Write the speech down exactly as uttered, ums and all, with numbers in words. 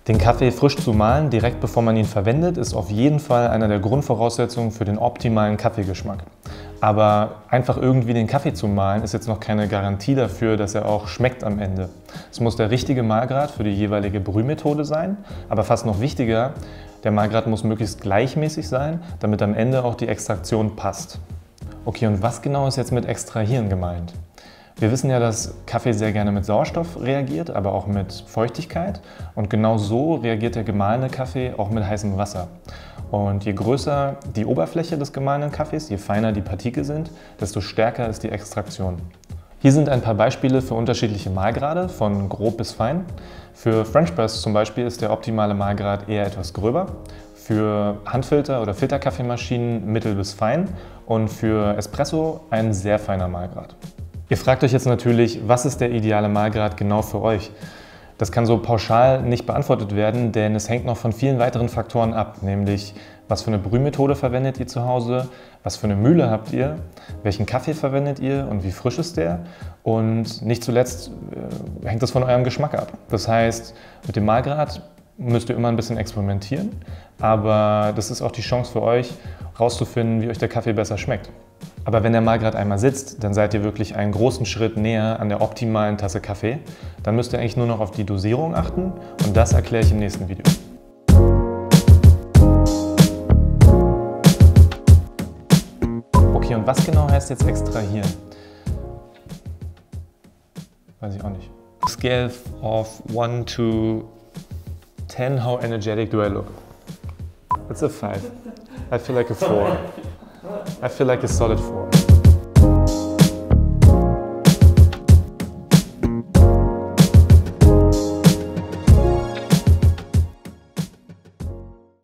Den Kaffee frisch zu mahlen, direkt bevor man ihn verwendet, ist auf jeden Fall einer der Grundvoraussetzungen für den optimalen Kaffeegeschmack. Aber einfach irgendwie den Kaffee zu mahlen, ist jetzt noch keine Garantie dafür, dass er auch schmeckt am Ende. Es muss der richtige Mahlgrad für die jeweilige Brühmethode sein, aber fast noch wichtiger, der Mahlgrad muss möglichst gleichmäßig sein, damit am Ende auch die Extraktion passt. Okay, und was genau ist jetzt mit Extrahieren gemeint? Wir wissen ja, dass Kaffee sehr gerne mit Sauerstoff reagiert, aber auch mit Feuchtigkeit. Und genau so reagiert der gemahlene Kaffee auch mit heißem Wasser. Und je größer die Oberfläche des gemahlenen Kaffees, je feiner die Partikel sind, desto stärker ist die Extraktion. Hier sind ein paar Beispiele für unterschiedliche Mahlgrade, von grob bis fein. Für French Press zum Beispiel ist der optimale Mahlgrad eher etwas gröber. Für Handfilter- oder Filterkaffeemaschinen mittel bis fein und für Espresso ein sehr feiner Mahlgrad. Ihr fragt euch jetzt natürlich, was ist der ideale Mahlgrad genau für euch? Das kann so pauschal nicht beantwortet werden, denn es hängt noch von vielen weiteren Faktoren ab, nämlich was für eine Brühmethode verwendet ihr zu Hause, was für eine Mühle habt ihr, welchen Kaffee verwendet ihr und wie frisch ist der, und nicht zuletzt äh, hängt das von eurem Geschmack ab. Das heißt, mit dem Mahlgrad müsst ihr immer ein bisschen experimentieren, aber das ist auch die Chance für euch, herauszufinden, wie euch der Kaffee besser schmeckt. Aber wenn der Mahlgrad einmal sitzt, dann seid ihr wirklich einen großen Schritt näher an der optimalen Tasse Kaffee. Dann müsst ihr eigentlich nur noch auf die Dosierung achten und das erkläre ich im nächsten Video. Okay, und was genau heißt jetzt extrahieren? Weiß ich auch nicht. Scale of one to ten, how energetic do I look? It's a five. I feel like a four. I feel like a solid four.